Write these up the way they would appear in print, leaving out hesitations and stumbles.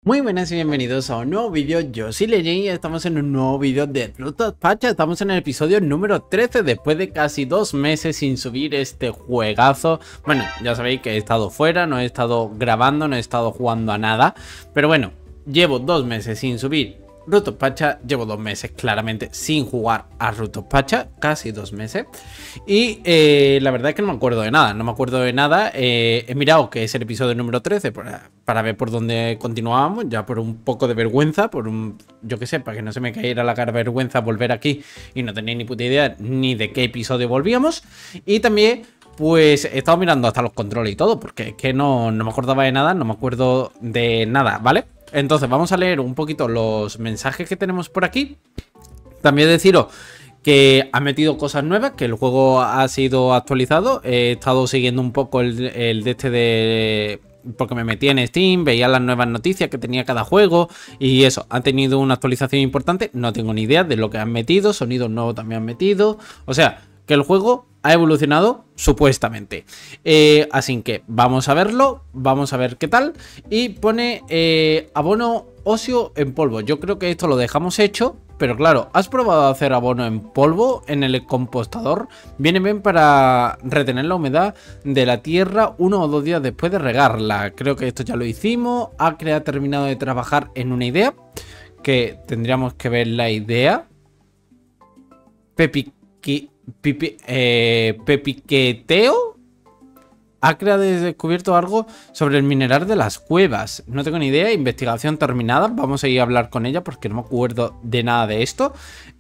Muy buenas y bienvenidos a un nuevo vídeo. Yo soy Leyen y estamos en un nuevo vídeo de Ruto Pacha. Estamos en el episodio número 13 después de casi 2 meses sin subir este juegazo. Bueno, ya sabéis que he estado fuera, no he estado grabando, no he estado jugando a nada. Pero bueno, llevo 2 meses sin subir Ruto Pacha, llevo 2 meses claramente sin jugar a Ruto Pacha, casi 2 meses. Y la verdad es que no me acuerdo de nada, he mirado que es el episodio número 13 para ver por dónde continuábamos, ya por un poco de vergüenza, yo que sé, para que no se me cayera la cara de vergüenza volver aquí y no tener ni puta idea ni de qué episodio volvíamos. Y también pues he estado mirando hasta los controles y todo, porque es que no me acordaba de nada, no me acuerdo de nada, ¿vale? Entonces vamos a leer un poquito los mensajes que tenemos por aquí. También deciros que ha metido cosas nuevas, que el juego ha sido actualizado. He estado siguiendo un poco el de este de... porque me metí en Steam, veía las nuevas noticias que tenía cada juego y eso, ha tenido una actualización importante. No tengo ni idea de lo que han metido, sonidos nuevos también han metido. O sea, que el juego ha evolucionado supuestamente. Así que vamos a verlo, vamos a ver qué tal. Y pone abono óseo en polvo. Yo creo que esto lo dejamos hecho. Pero claro, ¿has probado hacer abono en polvo en el compostador? Viene bien para retener la humedad de la tierra 1 o 2 días después de regarla. Creo que esto ya lo hicimos. Acre ha terminado de trabajar en una idea, que tendríamos que ver la idea. Pepiqueteo ha descubierto algo sobre el mineral de las cuevas. No tengo ni idea. Investigación terminada. Vamos a ir a hablar con ella porque no me acuerdo de nada de esto.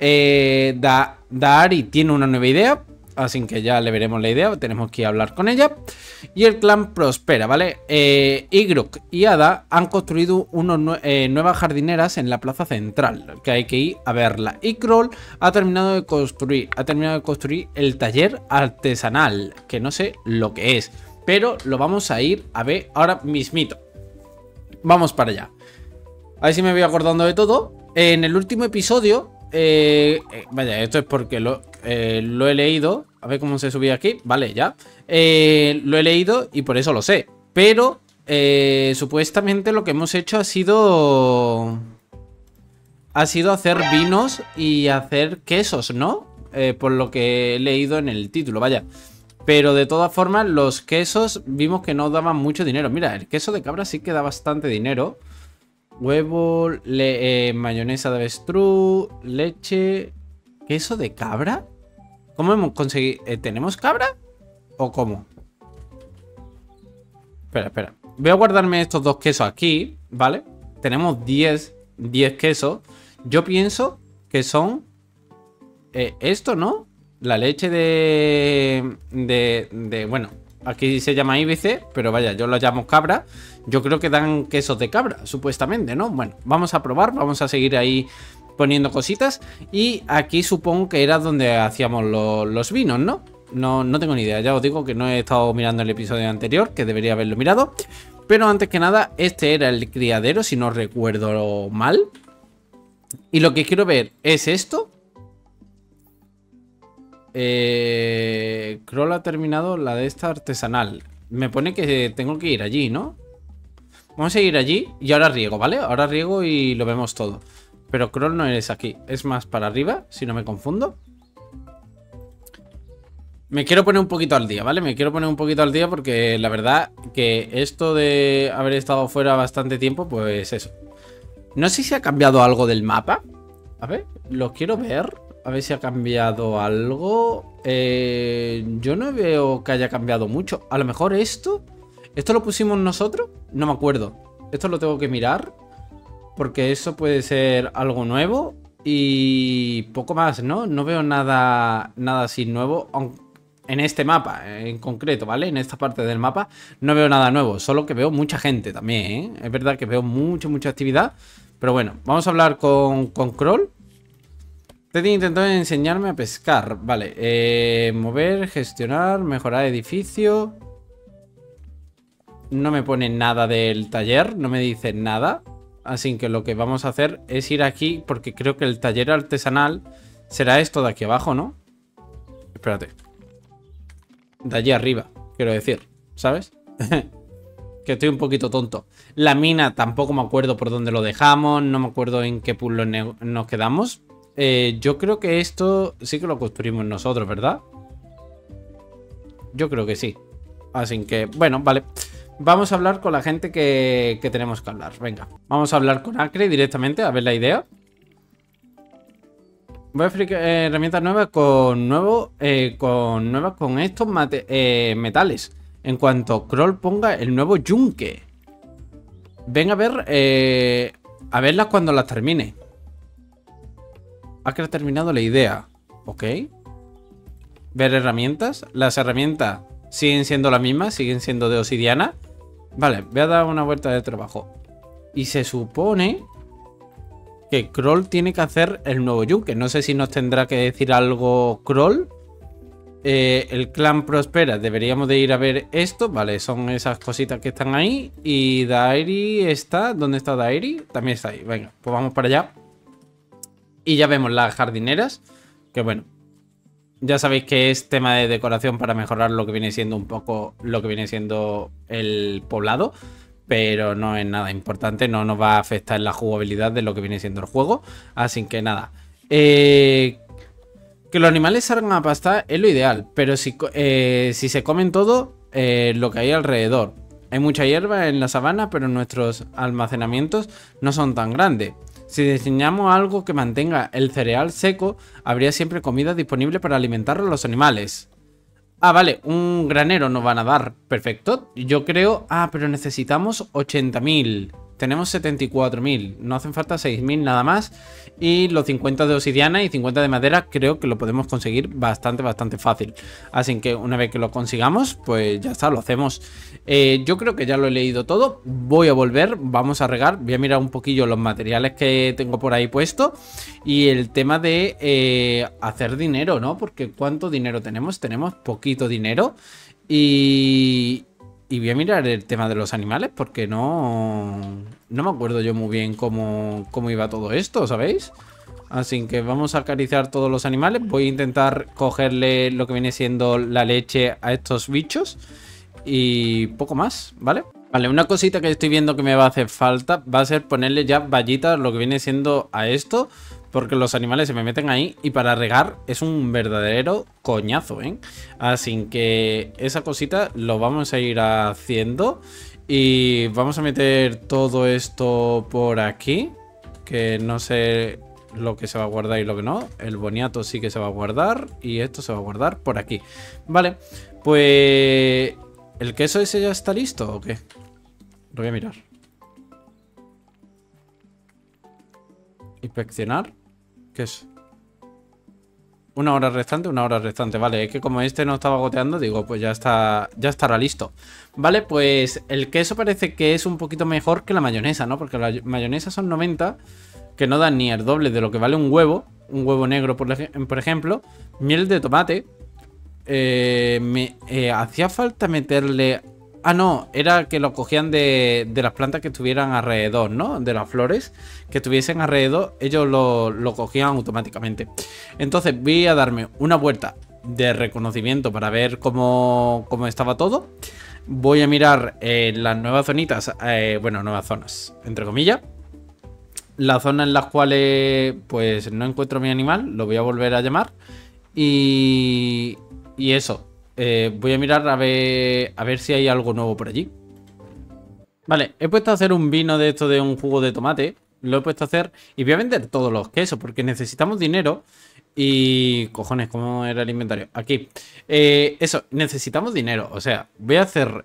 Daari tiene una nueva idea, así que ya le veremos la idea. Tenemos que ir a hablar con ella. Y el clan prospera, ¿vale? Igrok y Ada han construido nuevas jardineras en la plaza central, que hay que ir a verla. Y Kroll ha terminado de construir el taller artesanal, que no sé lo que es, pero lo vamos a ir a ver ahora mismito. Vamos para allá. A ver si me voy acordando de todo. En el último episodio... vaya, esto es porque lo he leído. A ver cómo se subía aquí. Vale, ya. Lo he leído y por eso lo sé. Pero supuestamente lo que hemos hecho ha sido hacer vinos y hacer quesos, ¿no? Por lo que he leído en el título, vaya. Pero de todas formas los quesos vimos que no daban mucho dinero. Mira, el queso de cabra sí que da bastante dinero. Huevo, mayonesa de avestruz, leche... ¿Queso de cabra? ¿Cómo hemos conseguido? ¿Tenemos cabra? ¿O cómo? Espera. Voy a guardarme estos 2 quesos aquí, ¿vale? Tenemos 10 quesos. Yo pienso que son... esto, ¿no? La leche bueno, aquí se llama íbice, pero vaya, yo lo llamo cabra. Yo creo que dan quesos de cabra, supuestamente, ¿no? Bueno, vamos a probar, vamos a seguir ahí poniendo cositas. Y aquí supongo que era donde hacíamos los vinos, ¿no? No tengo ni idea, ya os digo que no he estado mirando el episodio anterior, que debería haberlo mirado. Pero antes que nada, este era el criadero, si no recuerdo mal. Y lo que quiero ver es esto. Kroll ha terminado la de esta artesanal. Me pone que tengo que ir allí, ¿no? Vamos a ir allí y ahora riego, ¿vale? Ahora riego y lo vemos todo. Pero Kroll no es aquí, es más para arriba, si no me confundo. Me quiero poner un poquito al día, ¿vale? Me quiero poner un poquito al día porque la verdad que esto de haber estado fuera bastante tiempo, pues eso. No sé si ha cambiado algo del mapa. A ver, lo quiero ver. A ver si ha cambiado algo. Yo no veo que haya cambiado mucho. A lo mejor esto lo pusimos nosotros. No me acuerdo. Esto lo tengo que mirar, porque eso puede ser algo nuevo. Y poco más, ¿no? No veo nada así nuevo en este mapa en concreto, ¿vale? En esta parte del mapa no veo nada nuevo. Solo que veo mucha gente también, ¿eh? Es verdad que veo mucha actividad. Pero bueno, vamos a hablar con Kroll. Teddy intentó enseñarme a pescar. Vale, mover, gestionar, mejorar edificio. No me pone nada del taller, no me dice nada. Así que lo que vamos a hacer es ir aquí, porque creo que el taller artesanal será esto de aquí abajo, ¿no? Espérate. De allí arriba, quiero decir, ¿sabes? que estoy un poquito tonto. La mina tampoco me acuerdo por dónde lo dejamos, no me acuerdo en qué puzzle nos quedamos. Yo creo que esto sí que lo construimos nosotros, ¿verdad? Yo creo que sí. Así que, bueno, vale. Vamos a hablar con la gente que tenemos que hablar. Venga, vamos a hablar con Acre directamente, a ver la idea. Voy a explicar herramientas nuevas con estos metales. En cuanto Kroll ponga el nuevo yunque. Ven a verlas cuando las termine. Acre ha terminado la idea. Ok. Ver herramientas. Las herramientas siguen siendo las mismas, siguen siendo de obsidiana. Vale, voy a dar una vuelta de trabajo. Y se supone que Kroll tiene que hacer el nuevo yunque. No sé si nos tendrá que decir algo Kroll. El clan prospera. Deberíamos de ir a ver esto. Vale, son esas cositas que están ahí. Y Dairi está... ¿Dónde está Dairi? También está ahí. Venga, pues vamos para allá. Y ya vemos las jardineras. Que bueno, ya sabéis que es tema de decoración para mejorar lo que viene siendo un poco lo que viene siendo el poblado. Pero no es nada importante, no nos va a afectar en la jugabilidad de lo que viene siendo el juego. Así que nada. Que los animales salgan a pastar es lo ideal. Pero si se comen todo lo que hay alrededor. Hay mucha hierba en la sabana, pero nuestros almacenamientos no son tan grandes. Si diseñamos algo que mantenga el cereal seco, habría siempre comida disponible para alimentar a los animales. Ah, vale, un granero nos van a dar. Perfecto. Yo creo... Ah, pero necesitamos 80.000. Tenemos 74.000. No hacen falta 6.000 nada más. Y los 50 de obsidiana y 50 de madera creo que lo podemos conseguir bastante fácil. Así que una vez que lo consigamos, pues ya está, lo hacemos. Yo creo que ya lo he leído todo. Voy a volver, vamos a regar. Voy a mirar un poquillo los materiales que tengo por ahí puesto. Y el tema de hacer dinero, ¿no? Porque ¿cuánto dinero tenemos? Tenemos poquito dinero. Y voy a mirar el tema de los animales porque no me acuerdo yo muy bien cómo iba todo esto, ¿sabéis? Así que vamos a acariciar todos los animales. Voy a intentar cogerle lo que viene siendo la leche a estos bichos. Y poco más, ¿vale? Vale, una cosita que estoy viendo que me va a hacer falta va a ser ponerle ya vallitas lo que viene siendo a esto. Porque los animales se me meten ahí y para regar es un verdadero coñazo, ¿eh? Así que esa cosita lo vamos a ir haciendo. Y vamos a meter todo esto por aquí. Que no sé lo que se va a guardar y lo que no. El boniato sí que se va a guardar. Y esto se va a guardar por aquí. Vale, pues... ¿El queso ese ya está listo o qué? Lo voy a mirar. Inspeccionar. ¿Qué es? Una hora restante, vale. Es que como este no estaba goteando, digo, pues ya estará listo. Vale, pues el queso parece que es un poquito mejor que la mayonesa, ¿no? Porque la mayonesa son 90, que no dan ni el doble de lo que vale un huevo. Un huevo negro, por ejemplo. Miel de tomate. Hacía falta meterle... Ah, no, era que lo cogían de las plantas que estuvieran alrededor, ¿no? De las flores que estuviesen alrededor, ellos lo cogían automáticamente. Entonces voy a darme una vuelta de reconocimiento para ver cómo estaba todo. Voy a mirar las nuevas zonitas, bueno, nuevas zonas, entre comillas. Las zonas en las cuales pues no encuentro mi animal, lo voy a volver a llamar. Y eso. Voy a mirar a ver si hay algo nuevo por allí. Vale, he puesto a hacer un vino de esto de un jugo de tomate. Lo he puesto a hacer y voy a vender todos los quesos porque necesitamos dinero. Y... cojones, ¿cómo era el inventario? Aquí. Eso, necesitamos dinero. O sea, voy a hacer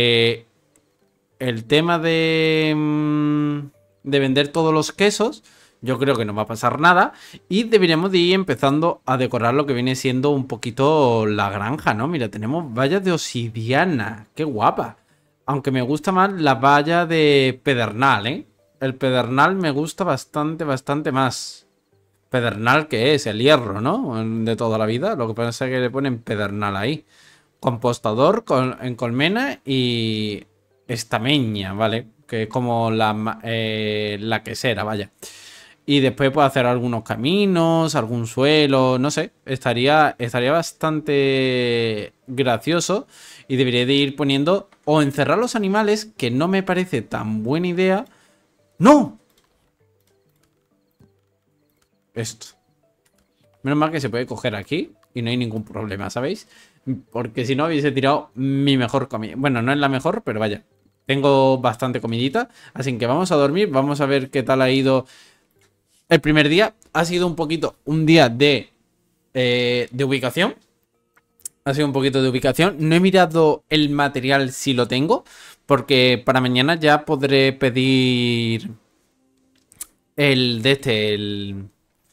el tema de vender todos los quesos. Yo creo que no va a pasar nada. Y deberíamos de ir empezando a decorar lo que viene siendo un poquito la granja, ¿no? Mira, tenemos vallas de obsidiana. ¡Qué guapa! Aunque me gusta más la valla de pedernal, ¿eh? El pedernal me gusta bastante más. Pedernal que es, el hierro, ¿no? De toda la vida. Lo que pasa es que le ponen pedernal ahí. Compostador en colmena y estameña, ¿vale? Que es como la quesera, vaya. Y después puedo hacer algunos caminos, algún suelo, no sé. Estaría bastante gracioso. Y debería de ir poniendo o encerrar los animales, que no me parece tan buena idea. ¡No! Esto. Menos mal que se puede coger aquí y no hay ningún problema, ¿sabéis? Porque si no hubiese tirado mi mejor comida. Bueno, no es la mejor, pero vaya. Tengo bastante comidita. Así que vamos a dormir. Vamos a ver qué tal ha ido el primer día. Ha sido un poquito un día de ubicación. Ha sido un poquito de ubicación. No he mirado el material si lo tengo. Porque para mañana ya podré pedir el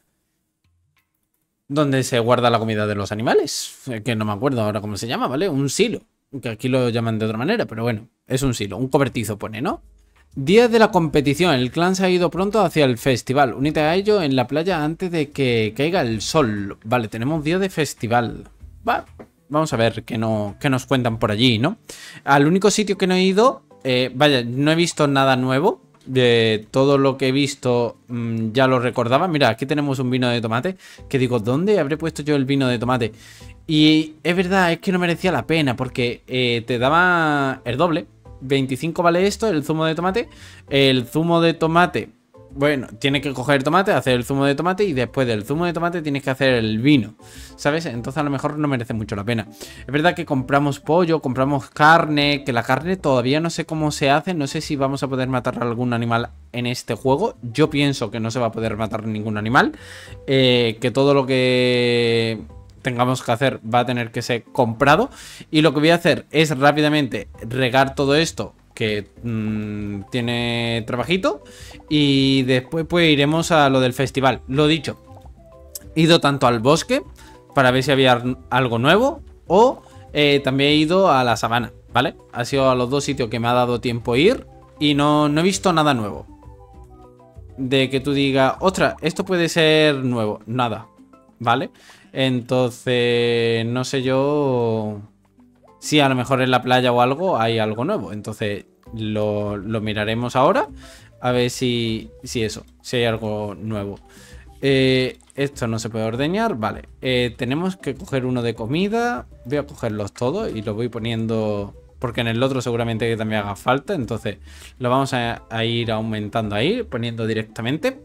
donde se guarda la comida de los animales. Que no me acuerdo ahora cómo se llama, ¿vale? Un silo. Que aquí lo llaman de otra manera, pero bueno, es un silo. Un cobertizo pone, ¿no? Día de la competición. El clan se ha ido pronto hacia el festival. Únete a ello en la playa antes de que caiga el sol. Vale, tenemos día de festival. Va, vamos a ver qué nos cuentan por allí, ¿no? Al único sitio que no he ido... vaya, no he visto nada nuevo. De todo lo que he visto ya lo recordaba. Mira, aquí tenemos un vino de tomate. Que digo, ¿dónde habré puesto yo el vino de tomate? Y es verdad, es que no merecía la pena. Porque te daba el doble. 25 vale esto, el zumo de tomate. El zumo de tomate, bueno, tienes que coger el tomate, hacer el zumo de tomate. Y después del zumo de tomate tienes que hacer el vino, ¿sabes? Entonces a lo mejor no merece mucho la pena. Es verdad que compramos pollo, compramos carne. Que la carne todavía no sé cómo se hace. No sé si vamos a poder matar a algún animal en este juego. Yo pienso que no se va a poder matar ningún animal. Que todo lo que tengamos que hacer va a tener que ser comprado. Y lo que voy a hacer es rápidamente regar todo esto, que tiene trabajito. Y después pues iremos a lo del festival. Lo dicho, he ido tanto al bosque para ver si había algo nuevo, o también he ido a la sabana, ¿vale? Ha sido a los dos sitios que me ha dado tiempo ir. Y no he visto nada nuevo. De que tú digas, ostras, esto puede ser nuevo. Nada, ¿vale? Entonces, no sé yo si a lo mejor en la playa o algo hay algo nuevo. Entonces lo miraremos ahora. A ver si hay algo nuevo. Esto no se puede ordeñar. Vale, tenemos que coger uno de comida. Voy a cogerlos todos y los voy poniendo, porque en el otro seguramente que también haga falta. Entonces lo vamos a ir aumentando ahí, poniendo directamente.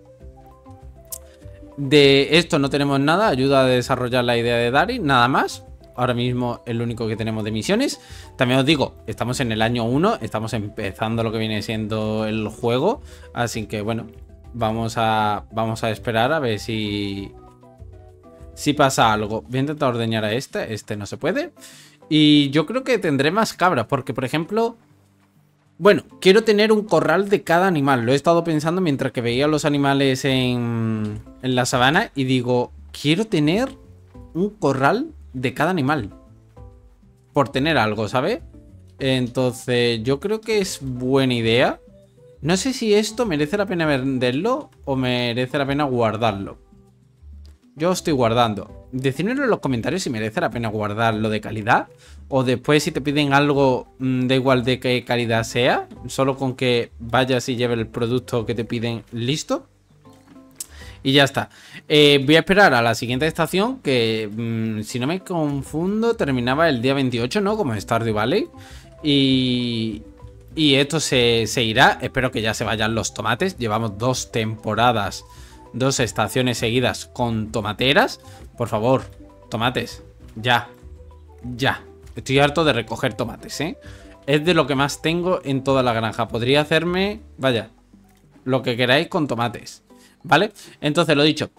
De esto no tenemos nada. Ayuda a desarrollar la idea de Dari, nada más. Ahora mismo es lo único que tenemos de misiones. También os digo, estamos en el año 1. Estamos empezando lo que viene siendo el juego. Así que bueno, vamos a esperar a ver si pasa algo. Voy a intentar ordeñar a este no se puede. Y yo creo que tendré más cabras, porque por ejemplo, bueno, quiero tener un corral de cada animal. Lo he estado pensando mientras que veía los animales en la sabana. Y digo, quiero tener un corral de cada animal, por tener algo, ¿sabes? Entonces yo creo que es buena idea. No sé si esto merece la pena venderlo o merece la pena guardarlo. Yo estoy guardando. Decídmelo en los comentarios si merece la pena guardarlo de calidad. O después si te piden algo, da igual de qué calidad sea, solo con que vayas y lleves el producto que te piden listo. Y ya está. Voy a esperar a la siguiente estación, que si no me confundo terminaba el día 28, ¿no? Como Stardew Valley. Y esto se irá. Espero que ya se vayan los tomates. Llevamos 2 temporadas, 2 estaciones seguidas con tomateras. Por favor, tomates, ya. Estoy harto de recoger tomates, ¿eh? Es de lo que más tengo en toda la granja. Podría hacerme, vaya, lo que queráis con tomates, ¿vale? Entonces, lo dicho,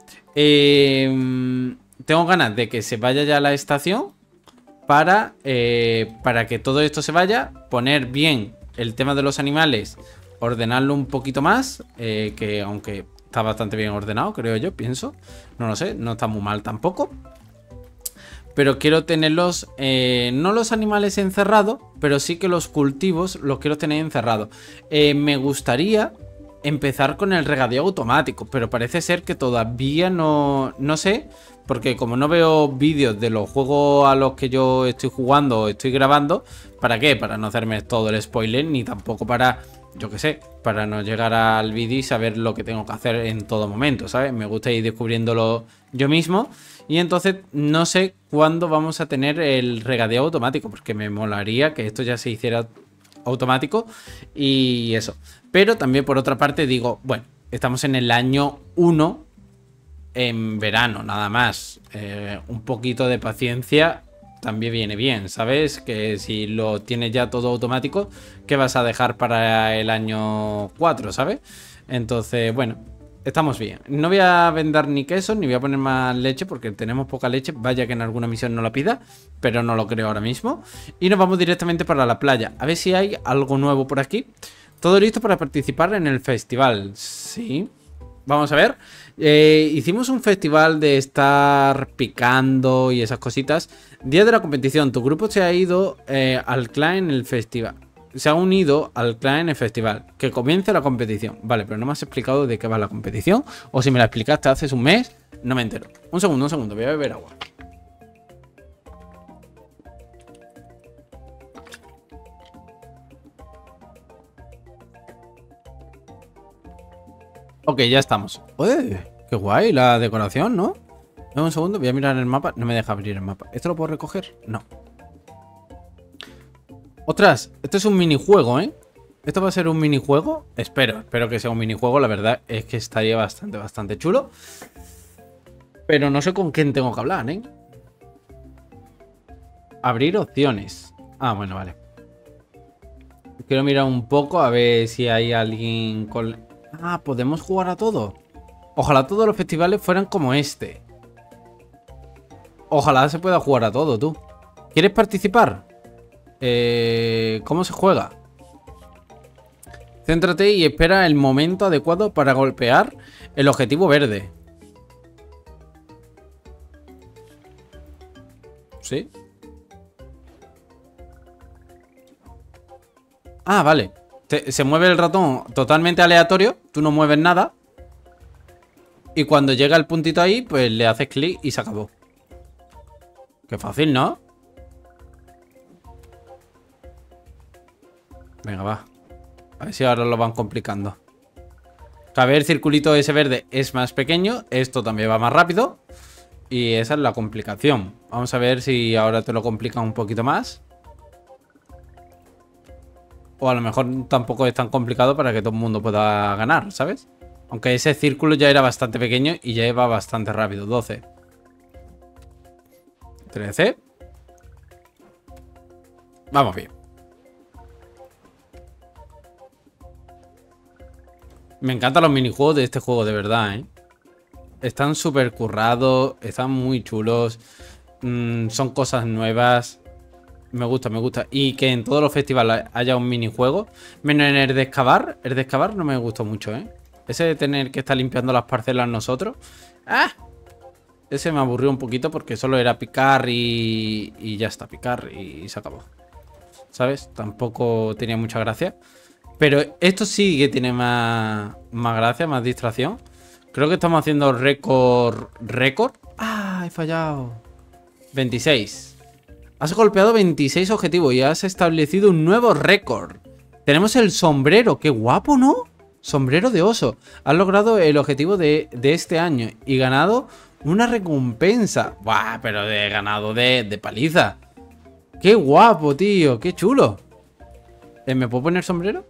tengo ganas de que se vaya ya la estación para que todo esto se vaya. Poner bien el tema de los animales, ordenarlo un poquito más, que aunque está bastante bien ordenado, creo yo, pienso. No lo sé, no está muy mal tampoco. Pero quiero tenerlos, no los animales encerrados, pero sí que los cultivos los quiero tener encerrados. Me gustaría empezar con el regadío automático, pero parece ser que todavía no sé, porque como no veo vídeos de los juegos a los que yo estoy jugando o estoy grabando, ¿para qué? Para no hacerme todo el spoiler, ni tampoco para yo qué sé, para no llegar al vídeo y saber lo que tengo que hacer en todo momento, ¿sabes? Me gusta ir descubriéndolo yo mismo. Y entonces no sé cuándo vamos a tener el regadeo automático, porque me molaría que esto ya se hiciera automático y eso. Pero también por otra parte digo, bueno, estamos en el año 1 en verano, nada más. Un poquito de paciencia también viene bien, ¿sabes? Que si lo tienes ya todo automático, ¿qué vas a dejar para el año 4, ¿sabes? Entonces, bueno, estamos bien. No voy a vender ni queso, ni voy a poner más leche, porque tenemos poca leche. Vaya que en alguna misión no la pida, pero no lo creo ahora mismo. Y nos vamos directamente para la playa. A ver si hay algo nuevo por aquí. Todo listo para participar en el festival. Sí. Vamos a ver. Hicimos un festival de estar picando y esas cositas. Día de la competición. Tu grupo se ha ido al clan en el festival. Se ha unido al clan en el festival. Que comience la competición. Vale, pero no me has explicado de qué va la competición. O si me la explicaste hace un mes, no me entero. Un segundo. Voy a beber agua. Ok, ya estamos. ¡Uy! ¡Qué guay la decoración!, ¿no? Dame un segundo, voy a mirar el mapa. No me deja abrir el mapa. ¿Esto lo puedo recoger? No. ¡Ostras! Esto es un minijuego, ¿eh? ¿Esto va a ser un minijuego? Espero que sea un minijuego. La verdad es que estaría bastante chulo. Pero no sé con quién tengo que hablar, ¿eh? Abrir opciones. Ah, bueno, vale. Quiero mirar un poco a ver si hay alguien con... Ah, ¿podemos jugar a todo? Ojalá todos los festivales fueran como este. Ojalá se pueda jugar a todo, tú. ¿Quieres participar? ¿Cómo se juega? Céntrate y espera el momento adecuado para golpear el objetivo verde. ¿Sí? Ah, vale. Se mueve el ratón totalmente aleatorio. Tú no mueves nada. Y cuando llega el puntito ahí, pues le haces clic y se acabó. Qué fácil, ¿no? Venga, va. A ver si ahora lo van complicando. A ver, el circulito ese verde es más pequeño. Esto también va más rápido. Y esa es la complicación. Vamos a ver si ahora te lo complica un poquito más. O a lo mejor tampoco es tan complicado para que todo el mundo pueda ganar, ¿sabes? Aunque ese círculo ya era bastante pequeño y ya iba bastante rápido. 12. 13. Vamos bien. Me encantan los minijuegos de este juego, de verdad, ¿eh? Están súper currados, están muy chulos. Son cosas nuevas. Me gusta, me gusta. Y que en todos los festivales haya un minijuego. Menos en el de excavar. El de excavar no me gustó mucho, ¿eh? Ese de tener que estar limpiando las parcelas nosotros. ¡Ah! Ese me aburrió un poquito porque solo era picar y ya está, picar y se acabó. ¿Sabes? Tampoco tenía mucha gracia. Pero esto sí que tiene más gracia, más distracción. Creo que estamos haciendo récord. ¿Récord? ¡Ah! He fallado. 26. Has golpeado 26 objetivos y has establecido un nuevo récord. Tenemos el sombrero. ¡Qué guapo!, ¿no? Sombrero de oso. Has logrado el objetivo de este año y ganado una recompensa. ¡Buah! Pero de ganado de paliza. ¡Qué guapo, tío! ¡Qué chulo! ¿Me puedo poner sombrero?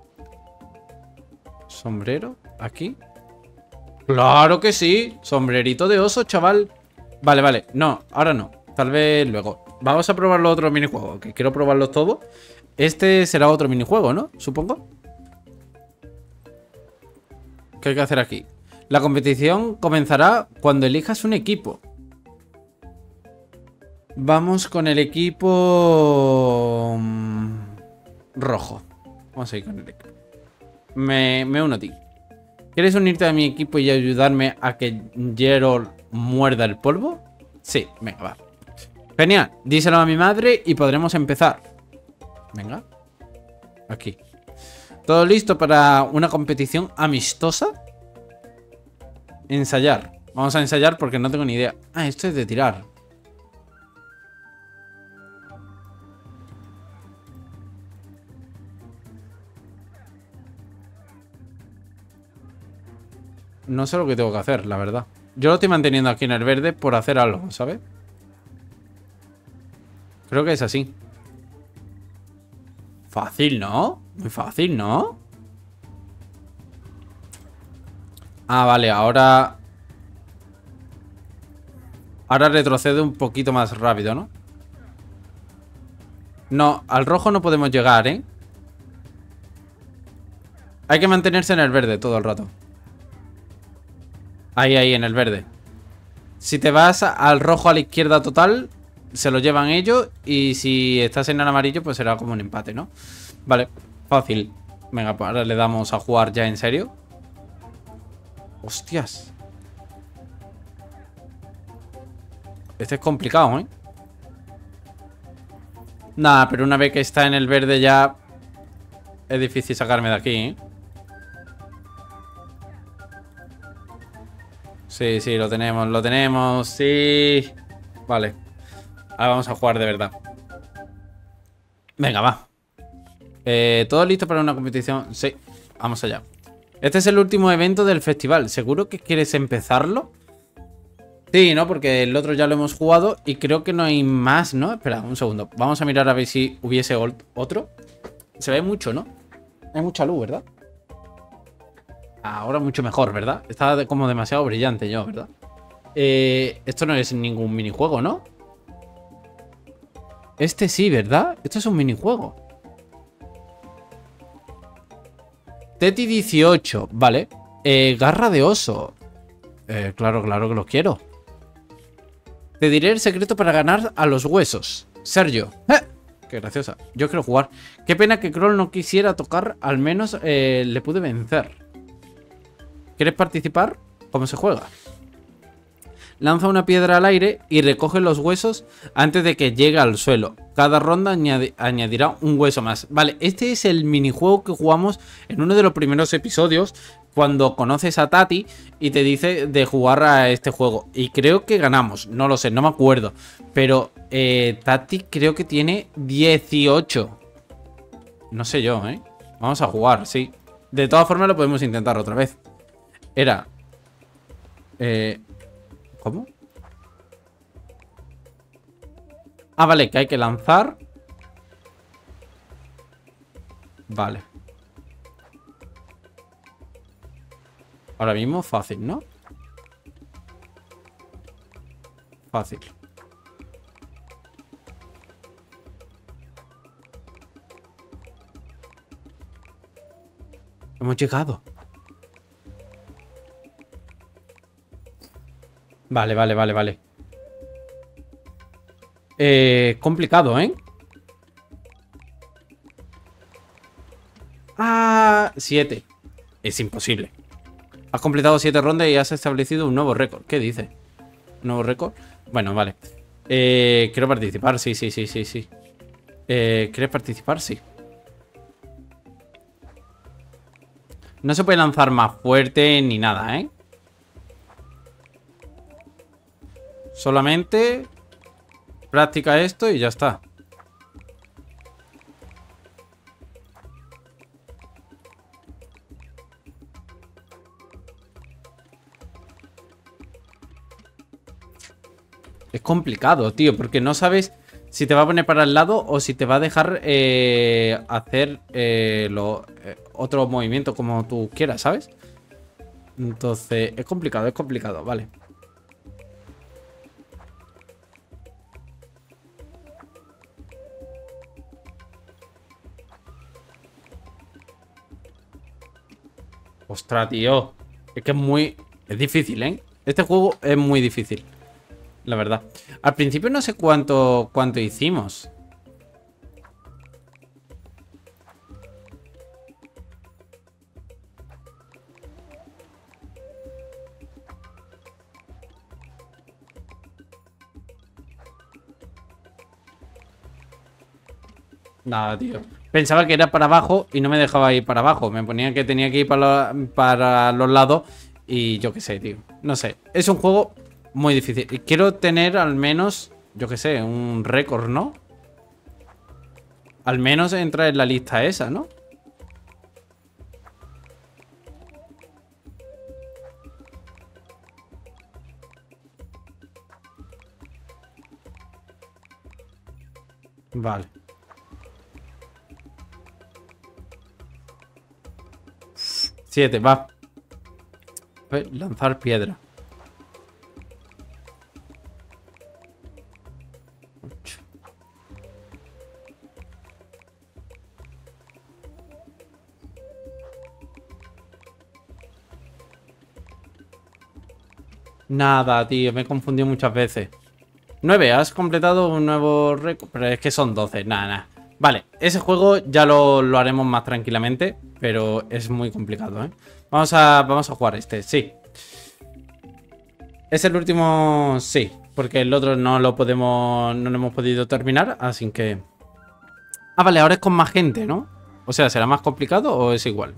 ¿Sombrero? ¿Aquí? ¡Claro que sí! Sombrerito de oso, chaval. Vale, vale. No, ahora no. Tal vez luego. Vamos a probar los otros minijuegos, que quiero probarlos todos. Este será otro minijuego, ¿no? Supongo. ¿Qué hay que hacer aquí? La competición comenzará cuando elijas un equipo. Vamos con el equipo... rojo. Vamos a ir con el equipo. Me uno a ti. ¿Quieres unirte a mi equipo y ayudarme a que Gerald muerda el polvo? Sí, venga, va. Genial, díselo a mi madre y podremos empezar. Venga. Aquí. ¿Todo listo para una competición amistosa? Ensayar. Vamos a ensayar porque no tengo ni idea. Ah, esto es de tirar. No sé lo que tengo que hacer, la verdad. Yo lo estoy manteniendo aquí en el verde por hacer algo, ¿sabes? Creo que es así. Fácil, ¿no? Muy fácil, ¿no? Ah, vale, ahora... Ahora retrocede un poquito más rápido, ¿no? No, al rojo no podemos llegar, ¿eh? Hay que mantenerse en el verde todo el rato. Ahí, en el verde. Si te vas al rojo a la izquierda total, se lo llevan ellos. Y si estás en el amarillo, pues será como un empate, ¿no? Vale, fácil. Venga, pues ahora le damos a jugar ya en serio. Hostias. Este es complicado, ¿eh? Nah, pero una vez que está en el verde ya... Es difícil sacarme de aquí, ¿eh? Sí, sí, lo tenemos, sí. Vale. Ahora vamos a jugar de verdad. Venga, va. ¿Todo listo para una competición? Sí, vamos allá. Este es el último evento del festival. ¿Seguro que quieres empezarlo? Sí, ¿no? Porque el otro ya lo hemos jugado y creo que no hay más, ¿no? Espera, un segundo. Vamos a mirar a ver si hubiese otro. Se ve mucho, ¿no? Hay mucha luz, ¿verdad? Ahora mucho mejor, ¿verdad? Está como demasiado brillante yo, ¿verdad? Esto no es ningún minijuego, ¿no? Este sí, ¿verdad? Esto es un minijuego. Teti 18, vale. Garra de oso. Claro que lo quiero. Te diré el secreto para ganar a los huesos. Sergio. Qué graciosa. Yo quiero jugar. Qué pena que Kroll no quisiera tocar. Al menos le pude vencer. ¿Quieres participar? ¿Cómo se juega? Lanza una piedra al aire y recoge los huesos antes de que llegue al suelo. Cada ronda añadirá un hueso más. Vale, este es el minijuego que jugamos en uno de los primeros episodios cuando conoces a Tati y te dice de jugar a este juego. Y creo que ganamos, no lo sé, no me acuerdo. Pero Tati creo que tiene 18. No sé yo, ¿eh? Vamos a jugar, sí. De todas formas lo podemos intentar otra vez. Era... ¿Cómo? Ah, vale, que hay que lanzar. Vale. Ahora mismo fácil, ¿no? Fácil. Hemos llegado. Vale. Complicado, ¿eh? Ah, 7. Es imposible. Has completado 7 rondas y has establecido un nuevo récord. ¿Qué dice? ¿Un nuevo récord? Bueno, vale. Quiero participar, sí. ¿Quieres participar? Sí. No se puede lanzar más fuerte ni nada, ¿eh? Solamente practica esto y ya está. Es complicado, tío, porque no sabes si te va a poner para el lado o si te va a dejar hacer otro movimiento como tú quieras, ¿sabes? Entonces, es complicado, vale. Ostras, tío. Es que es muy... Es difícil, ¿eh? Este juego es muy difícil. La verdad. Al principio no sé cuánto hicimos. Nada, tío. Pensaba que era para abajo y no me dejaba ir para abajo. Me ponía que tenía que ir para los lados y yo qué sé, tío. No sé. Es un juego muy difícil. Y quiero tener al menos, yo qué sé, un récord, ¿no? Al menos entrar en la lista esa, ¿no? Vale. 7, va. Lanzar piedra. 8. Nada, tío, me he confundido muchas veces. 9, has completado un nuevo récord. Pero es que son 12, nada. Vale, ese juego ya lo haremos más tranquilamente, pero es muy complicado, ¿eh? Vamos a jugar este, sí. Es el último, sí, porque el otro no lo hemos podido terminar, así que... Ah, vale, ahora es con más gente, ¿no? O sea, ¿será más complicado o es igual?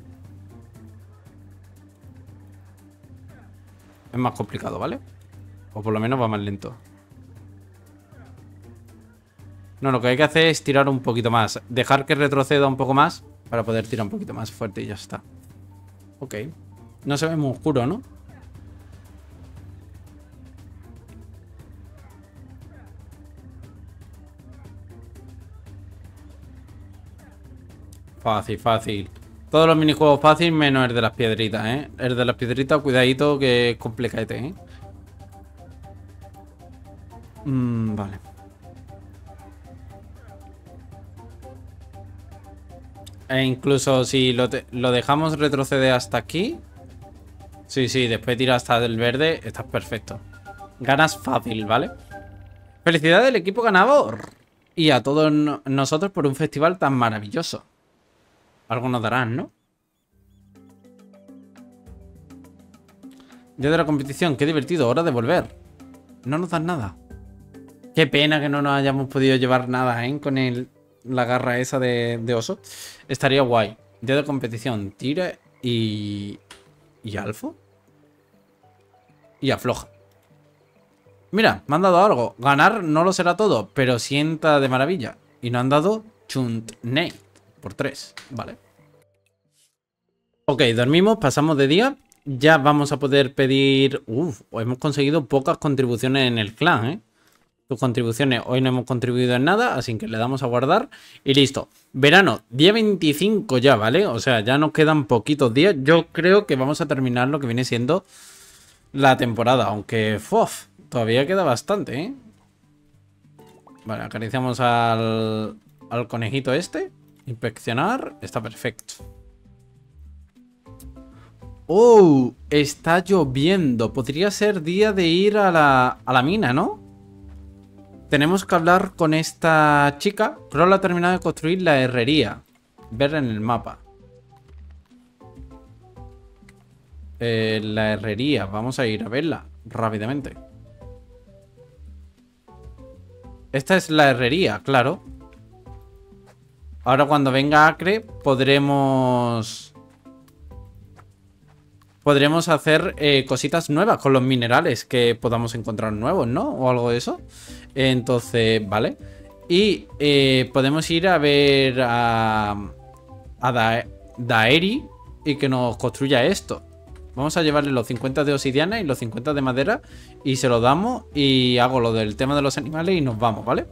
Es más complicado, ¿vale? O por lo menos va más lento. No, lo que hay que hacer es tirar un poquito más. Dejar que retroceda un poco más para poder tirar un poquito más fuerte y ya está. Ok. No se ve muy oscuro, ¿no? Fácil, fácil. Todos los minijuegos fácil menos el de las piedritas, ¿eh? El de las piedritas, cuidadito que es complicate, ¿eh? Vale. E incluso si lo dejamos retroceder hasta aquí. Sí, sí, después tira hasta el verde. Estás perfecto. Ganas fácil, ¿vale? Felicidades del equipo ganador. Y a todos nosotros por un festival tan maravilloso. Algo nos darán, ¿no? Día de la competición, qué divertido, hora de volver. No nos dan nada. Qué pena que no nos hayamos podido llevar nada, ¿eh? Con la garra esa de oso. Estaría guay. Día de competición, tira y alfo. Y afloja. Mira, me han dado algo. Ganar no lo será todo, pero sienta de maravilla. Y nos han dado Chunt Nate por 3. Vale. Ok, dormimos, pasamos de día. Ya vamos a poder pedir... hemos conseguido pocas contribuciones en el clan, ¿eh? Tus contribuciones hoy no hemos contribuido en nada, así que le damos a guardar y listo. Verano, día 25 ya, ¿vale? O sea, ya nos quedan poquitos días. Yo creo que vamos a terminar lo que viene siendo la temporada, aunque todavía queda bastante, ¿eh? Vale, acariciamos al conejito este. Inspeccionar, está perfecto. ¡Oh! Está lloviendo. Podría ser día de ir a la mina, ¿no? Tenemos que hablar con esta chica. Kroll ha terminado de construir la herrería. Ver en el mapa. La herrería. Vamos a ir a verla rápidamente. Esta es la herrería, claro. Ahora cuando venga Acre podremos hacer cositas nuevas con los minerales que podamos encontrar nuevos, ¿no? O algo de eso. Entonces, vale. Y podemos ir a ver a Daeri y que nos construya esto. Vamos a llevarle los 50 de obsidiana y los 50 de madera y se lo damos y hago lo del tema de los animales y nos vamos, ¿vale?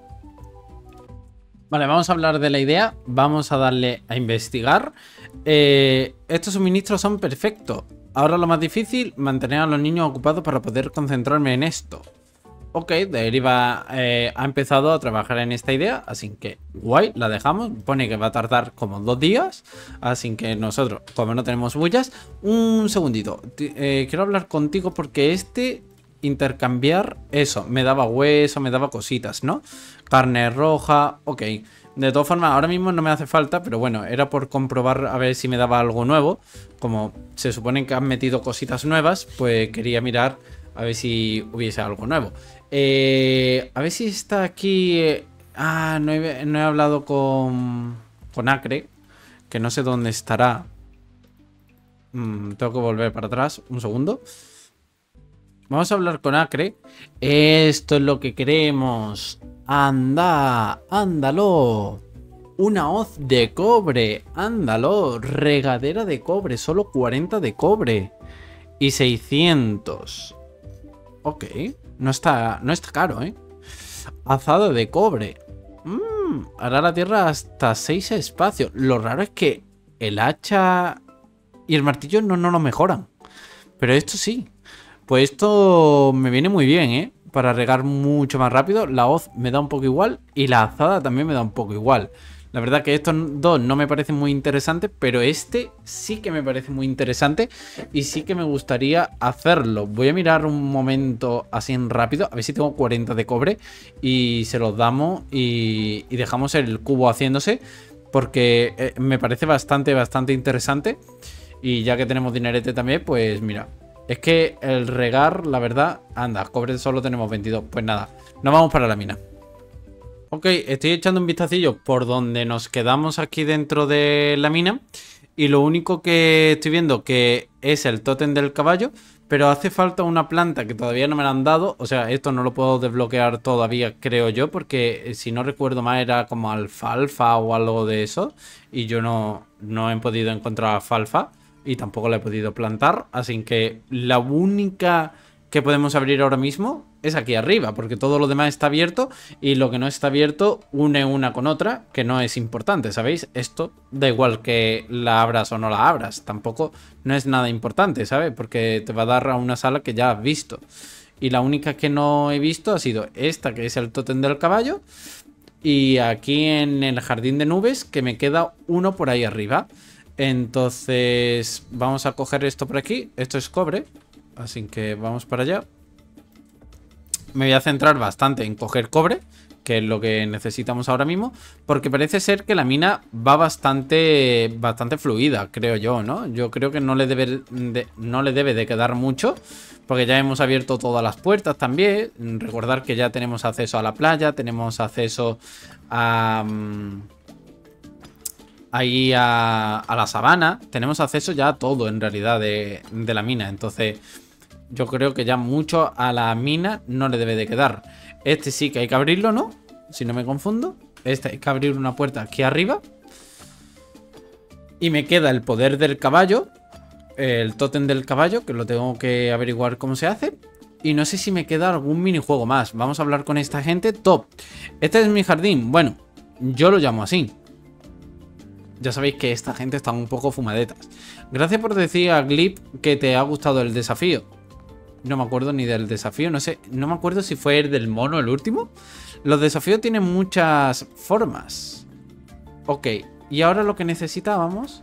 Vale, vamos a hablar de la idea. Vamos a darle a investigar. Estos suministros son perfectos. Ahora lo más difícil, mantener a los niños ocupados para poder concentrarme en esto. Ok, Deriva ha empezado a trabajar en esta idea, así que guay, la dejamos. Pone que va a tardar como 2 días, así que nosotros, como no tenemos bullas... Un segundito, quiero hablar contigo porque intercambiar eso, me daba hueso, me daba cositas, ¿no? Carne roja, ok. De todas formas, ahora mismo no me hace falta, pero bueno, era por comprobar a ver si me daba algo nuevo. Como se supone que han metido cositas nuevas, pues quería mirar a ver si hubiese algo nuevo. A ver si está aquí... no he hablado con Acre, que no sé dónde estará. Tengo que volver para atrás, un segundo. Vamos a hablar con Acre. Esto es lo que queremos. Anda, ándalo. Una hoz de cobre. Ándalo. Regadera de cobre. Solo 40 de cobre. Y 600. Ok. No está caro, ¿eh? Azado de cobre. Hará la tierra hasta 6 espacios. Lo raro es que el hacha y el martillo no lo mejoran. Pero esto sí. Pues esto me viene muy bien, ¿eh? Para regar mucho más rápido. La hoz me da un poco igual. Y la azada también me da un poco igual. La verdad que estos dos no me parecen muy interesantes. Pero este sí que me parece muy interesante. Y sí que me gustaría hacerlo. Voy a mirar un momento así en rápido. A ver si tengo 40 de cobre. Y se los damos. Y dejamos el cubo haciéndose. Porque me parece bastante interesante. Y ya que tenemos dinerete también, pues mira. Es que el regar, la verdad... Anda, cobre solo tenemos 22. Pues nada, nos vamos para la mina. Ok, estoy echando un vistacillo por donde nos quedamos aquí dentro de la mina. Y lo único que estoy viendo que es el tótem del caballo. Pero hace falta una planta que todavía no me la han dado. O sea, esto no lo puedo desbloquear todavía, creo yo. Porque si no recuerdo mal era como alfalfa o algo de eso. Y yo no he podido encontrar alfalfa. Y tampoco la he podido plantar. Así que la única que podemos abrir ahora mismo es aquí arriba. Porque todo lo demás está abierto. Y lo que no está abierto une una con otra. Que no es importante, ¿sabéis? Esto da igual que la abras o no la abras. Tampoco no es nada importante, ¿sabes? Porque te va a dar a una sala que ya has visto. Y la única que no he visto ha sido esta, que es el tótem del caballo. Y aquí en el jardín de nubes, que me queda uno por ahí arriba. Entonces vamos a coger esto por aquí. Esto es cobre, así que vamos para allá. Me voy a centrar bastante en coger cobre, que es lo que necesitamos ahora mismo, porque parece ser que la mina va bastante fluida, creo yo, ¿no? Yo creo que no le debe de quedar mucho, porque ya hemos abierto todas las puertas también. Recordar que ya tenemos acceso a la playa, tenemos acceso a... ahí a la sabana. Tenemos acceso ya a todo en realidad de la mina. Entonces yo creo que ya mucho a la mina no le debe de quedar. Este sí que hay que abrirlo, ¿no? Si no me confundo. Este hay que abrir una puerta aquí arriba. Y me queda el poder del caballo. El tótem del caballo, que lo tengo que averiguar cómo se hace. Y no sé si me queda algún minijuego más. Vamos a hablar con esta gente. Top. Este es mi jardín. Bueno, yo lo llamo así. Ya sabéis que esta gente está un poco fumadetas. Gracias por decir a Glip que te ha gustado el desafío. No me acuerdo ni del desafío, no sé. No me acuerdo si fue el del mono el último. Los desafíos tienen muchas formas. Ok, y ahora lo que necesitábamos...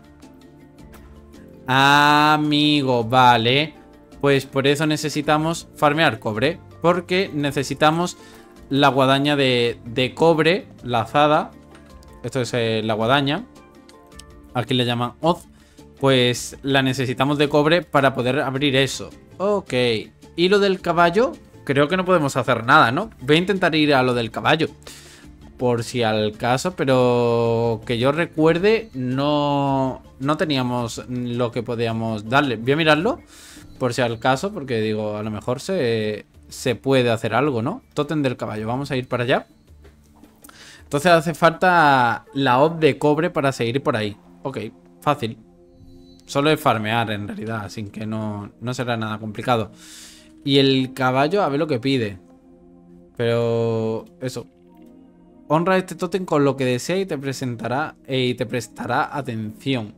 Amigo, vale. Pues por eso necesitamos farmear cobre. Porque necesitamos la guadaña de cobre, la azada. Esto es la guadaña. Aquí le llaman hoz. Pues la necesitamos de cobre para poder abrir eso. Ok. Y lo del caballo, creo que no podemos hacer nada, ¿no? Voy a intentar ir a lo del caballo, por si al caso, pero que yo recuerde, no teníamos lo que podíamos darle. Voy a mirarlo, por si al caso, porque digo, a lo mejor se puede hacer algo, ¿no? Tótem del caballo, vamos a ir para allá. Entonces hace falta la hoz de cobre para seguir por ahí. Ok, fácil. Solo es farmear en realidad, así que no será nada complicado. Y el caballo, a ver lo que pide. Pero eso. Honra este tótem con lo que desea y te prestará atención.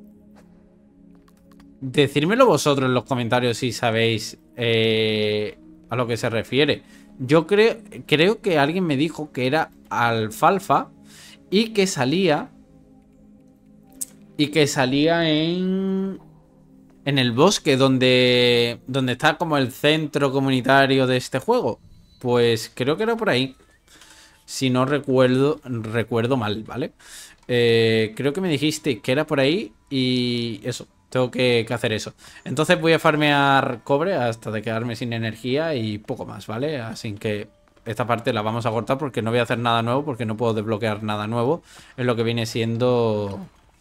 Decírmelo vosotros en los comentarios si sabéis a lo que se refiere. Yo creo que alguien me dijo que era alfalfa y que salía... en el bosque donde está como el centro comunitario de este juego. Pues creo que era por ahí. Si no recuerdo mal, ¿vale? Creo que me dijiste que era por ahí y eso. Tengo que hacer eso. Entonces voy a farmear cobre hasta de quedarme sin energía y poco más, ¿vale? Así que esta parte la vamos a cortar porque no voy a hacer nada nuevo, porque no puedo desbloquear nada nuevo. Es lo que viene siendo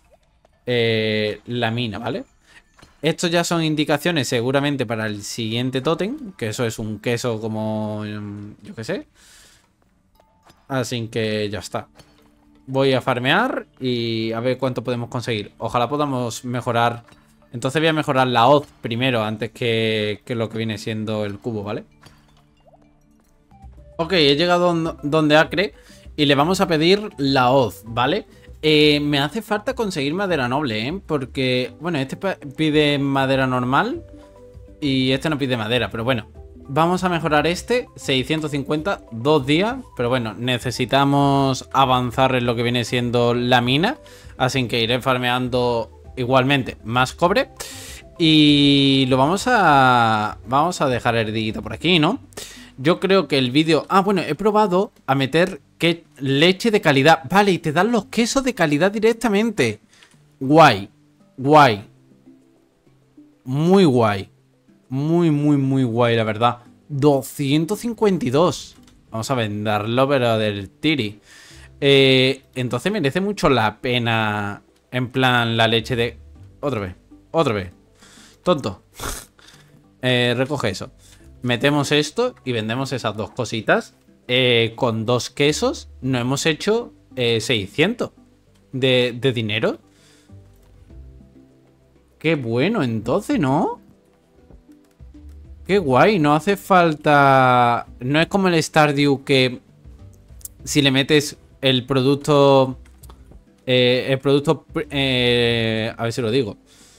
la mina, ¿vale? Estos ya son indicaciones seguramente para el siguiente tótem, que eso es un queso como... yo qué sé. Así que ya está. Voy a farmear y a ver cuánto podemos conseguir. Ojalá podamos mejorar. Entonces voy a mejorar la hoz primero antes que lo que viene siendo el cubo, ¿vale? Ok, he llegado donde Acre Y le vamos a pedir la hoz, ¿vale? Me hace falta conseguir madera noble, ¿eh? Porque, bueno, este pide madera normal y este no pide madera, pero bueno. Vamos a mejorar este, 650, 2 días, pero bueno, necesitamos avanzar en lo que viene siendo la mina, así que iré farmeando igualmente más cobre. Y lo vamos a dejar herdiguito por aquí, ¿no? Yo creo que el vídeo... Ah, bueno, he probado a meter leche de calidad. Vale, y te dan los quesos de calidad directamente. Guay, guay. Muy guay. Muy guay, la verdad. 252. Vamos a venderlo, pero del tiri. Entonces merece mucho la pena. En plan, la leche de... Otra vez. Tonto. Recoge eso. Metemos esto y vendemos esas dos cositas. Con 2 quesos no hemos hecho 600 de dinero. Qué bueno, entonces, ¿no? Qué guay, no hace falta... No es como el Stardew que si le metes el producto... a ver si lo digo.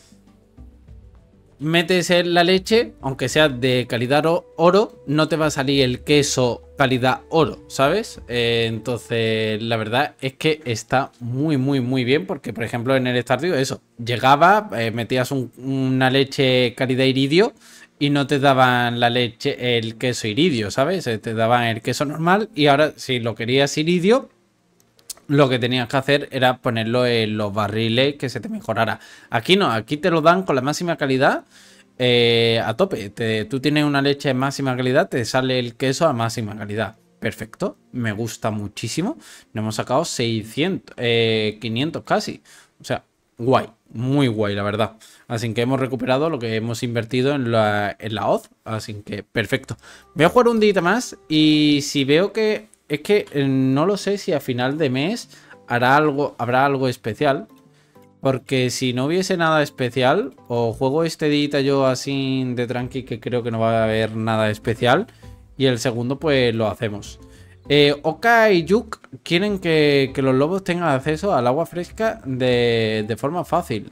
Metes la leche, aunque sea de calidad oro, no te va a salir el queso calidad oro, ¿sabes? Entonces, la verdad es que está muy bien, porque, por ejemplo, en el Stardew, eso, llegaba, metías una leche calidad iridio y no te daban la leche, el queso iridio, ¿sabes? Te daban el queso normal y ahora, si lo querías iridio, lo que tenías que hacer era ponerlo en los barriles que se te mejorara. Aquí no, aquí te lo dan con la máxima calidad a tope. Tú tienes una leche de máxima calidad, te sale el queso a máxima calidad. Perfecto, me gusta muchísimo. Nos hemos sacado 600, 500 casi. O sea, guay, muy guay, la verdad. Así que hemos recuperado lo que hemos invertido en la hoz. Así que perfecto. Voy a jugar un día más y si veo que... Es que no lo sé si a final de mes habrá algo especial. Porque si no hubiese nada especial, o juego este día yo así de tranqui, que creo que no va a haber nada especial. Y el segundo pues lo hacemos. Oka y Yuk quieren que los lobos tengan acceso al agua fresca de forma fácil.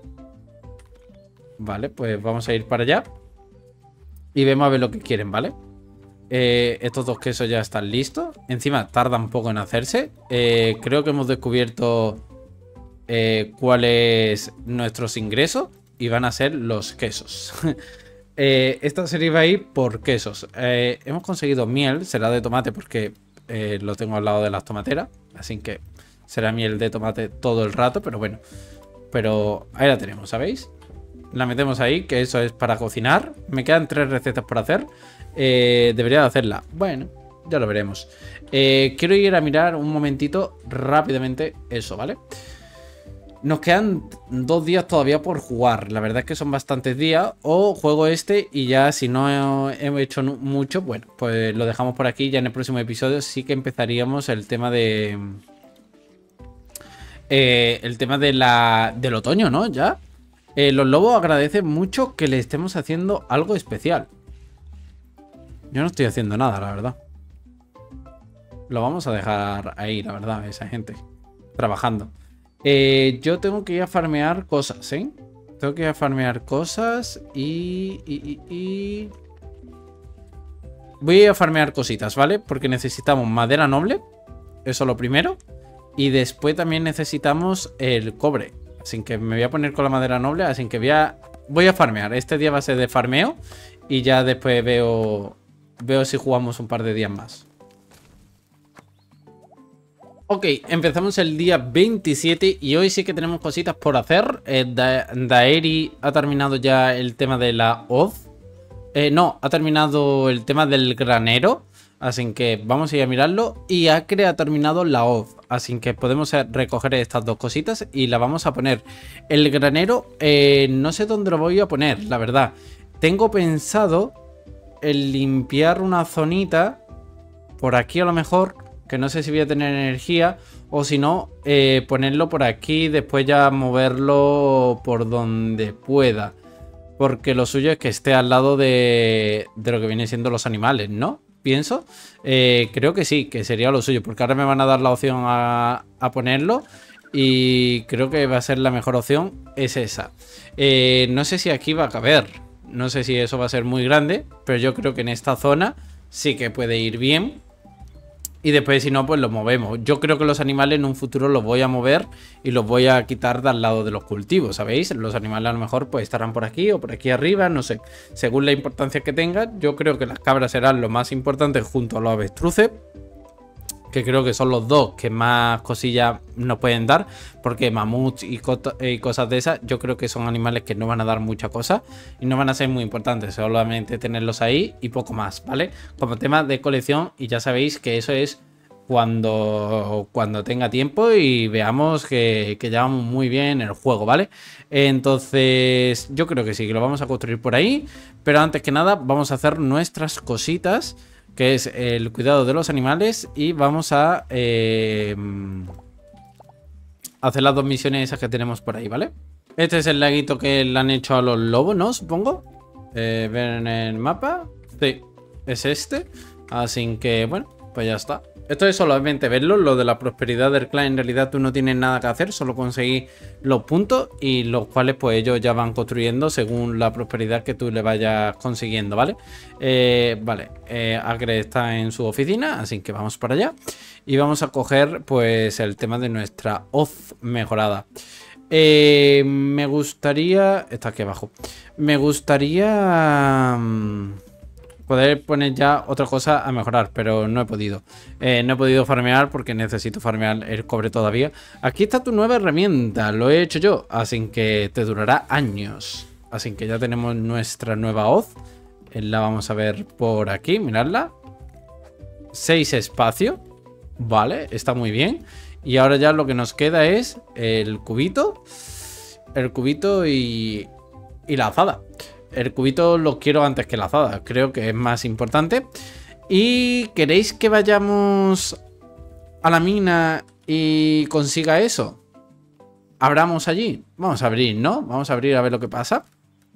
Vale, pues vamos a ir para allá. Y vemos a ver lo que quieren, ¿vale? Estos 2 quesos ya están listos. Encima tardan un poco en hacerse. Creo que hemos descubierto cuál es nuestros ingresos. Y van a ser los quesos. Esta serie va a ir por quesos. Hemos conseguido miel. Será de tomate porque lo tengo al lado de las tomateras. Así que será miel de tomate todo el rato. Pero bueno. Pero ahí la tenemos, ¿sabéis? La metemos ahí, que eso es para cocinar. Me quedan 3 recetas por hacer. Debería de hacerla. Bueno, ya lo veremos. Quiero ir a mirar un momentito rápidamente eso, ¿vale? Nos quedan 2 días todavía por jugar. La verdad es que son bastantes días. O juego este y ya si no he hecho mucho, bueno, pues lo dejamos por aquí. Ya en el próximo episodio sí que empezaríamos el tema de... del otoño, ¿no? Ya. Los lobos agradecen mucho que le estemos haciendo algo especial. Yo no estoy haciendo nada, la verdad. Lo vamos a dejar ahí, la verdad, esa gente. Trabajando. Yo tengo que ir a farmear cosas, ¿eh? Tengo que ir a farmear cosas y... Voy a ir a farmear cositas, ¿vale? Porque necesitamos madera noble. Eso lo primero. Y después también necesitamos el cobre. Así que me voy a poner con la madera noble. Así que voy a farmear. Este día va a ser de farmeo. Y ya después veo si jugamos un par de días más. Ok, empezamos el día 27 y hoy sí que tenemos cositas por hacer. Daeri ha terminado ya el tema de la hoz. No, ha terminado el tema del granero. Así que vamos a ir a mirarlo. Y Acre ha terminado la hoz. Así que podemos recoger estas 2 cositas y la vamos a poner. El granero, no sé dónde lo voy a poner, la verdad. Tengo pensado el limpiar una zonita por aquí a lo mejor, que no sé si voy a tener energía, o si no, ponerlo por aquí, después ya moverlo por donde pueda, porque lo suyo es que esté al lado de lo que viene siendo los animales, ¿no? pienso. Creo que sí, que sería lo suyo, porque ahora me van a dar la opción a ponerlo. Y creo que va a ser la mejor opción, es esa. No sé si aquí va a caber, no sé si eso va a ser muy grande, pero yo creo que en esta zona sí que puede ir bien. Y después si no, pues lo movemos. Yo creo que los animales en un futuro los voy a mover y los voy a quitar de al lado de los cultivos, ¿sabéis? Los animales a lo mejor pues estarán por aquí o por aquí arriba, no sé. Según la importancia que tengan, yo creo que las cabras serán lo más importante junto a los avestruces, que creo que son los dos que más cosillas nos pueden dar, porque mamuts y cosas de esas, yo creo que son animales que no van a dar mucha cosa y no van a ser muy importantes, solamente tenerlos ahí y poco más, ¿vale? Como tema de colección, y ya sabéis que eso es cuando tenga tiempo y veamos que llevamos muy bien el juego, ¿vale? Entonces yo creo que sí, que lo vamos a construir por ahí, pero antes que nada vamos a hacer nuestras cositas, que es el cuidado de los animales, y vamos a hacer las dos misiones esas que tenemos por ahí, ¿vale? Este es el laguito que le han hecho a los lobos, ¿no? Supongo. Ven en el mapa. Sí, es este. Así que, bueno, pues ya está. Esto es solamente verlo, lo de la prosperidad del clan. En realidad tú no tienes nada que hacer, solo conseguir los puntos y los cuales pues ellos ya van construyendo según la prosperidad que tú le vayas consiguiendo, ¿vale? Vale, Acre está en su oficina, así que vamos para allá. Y vamos a coger pues el tema de nuestra hoz mejorada. Me gustaría... Está aquí abajo. Me gustaría... poder poner ya otra cosa a mejorar, pero no he podido. No he podido farmear porque necesito farmear el cobre todavía. Aquí está tu nueva herramienta, lo he hecho yo, así que te durará años. Así que ya tenemos nuestra nueva hoz. La vamos a ver por aquí, miradla. 6 espacio. Vale, está muy bien. Y ahora ya lo que nos queda es el cubito. El cubito y la azada. El cubito lo quiero antes que la azada, creo que es más importante. ¿Y queréis que vayamos a la mina y consiga eso? ¿Abramos allí? Vamos a abrir, ¿no? Vamos a abrir a ver lo que pasa.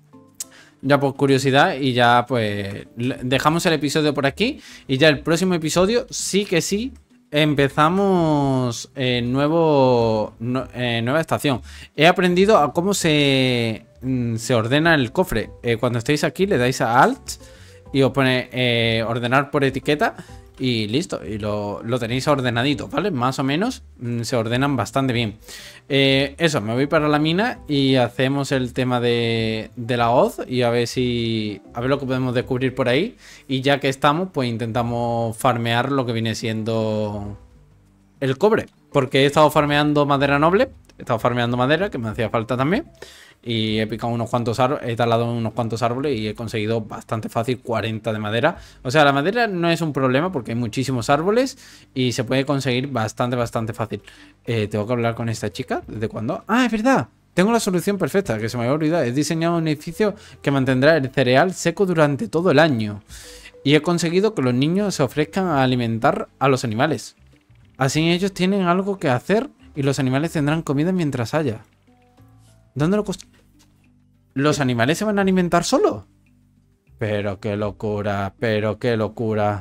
Ya por curiosidad, y ya pues dejamos el episodio por aquí. Y ya el próximo episodio sí que sí empezamos nueva estación. He aprendido a cómo se ordena el cofre. Cuando estéis aquí le dais a Alt y os pone ordenar por etiqueta y listo, y lo tenéis ordenadito, ¿vale? Más o menos se ordenan bastante bien. Eso, me voy para la mina y hacemos el tema de la hoz y a ver lo que podemos descubrir por ahí. Y ya que estamos, pues intentamos farmear lo que viene siendo el cobre, porque he estado farmeando madera noble, he estado farmeando madera que me hacía falta también. Y he picado unos cuantos árboles, he talado unos cuantos árboles y he conseguido bastante fácil 40 de madera. O sea, la madera no es un problema porque hay muchísimos árboles y se puede conseguir bastante fácil. Tengo que hablar con esta chica. ¿Desde cuándo? Ah, es verdad. Tengo la solución perfecta, que se me había olvidado. He diseñado un edificio que mantendrá el cereal seco durante todo el año. Y he conseguido que los niños se ofrezcan a alimentar a los animales. Así ellos tienen algo que hacer y los animales tendrán comida mientras haya. ¿Dónde lo construyo? ¿Los animales se van a alimentar solos? Pero qué locura, pero qué locura.